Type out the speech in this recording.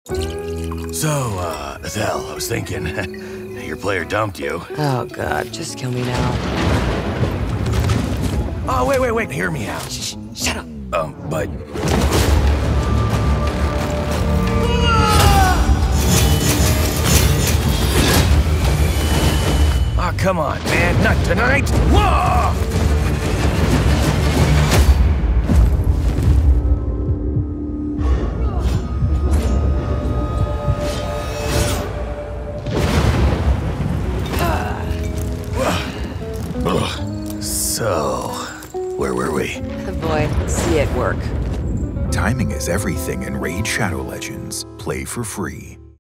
So, Athel, I was thinking, your player dumped you. Oh, God, just kill me now. Oh, wait, hear me out. Shh, shut up. But... Oh, come on, man, not tonight! Whoa! So, where were we? Boy, see it work. Timing is everything in Raid Shadow Legends. Play for free.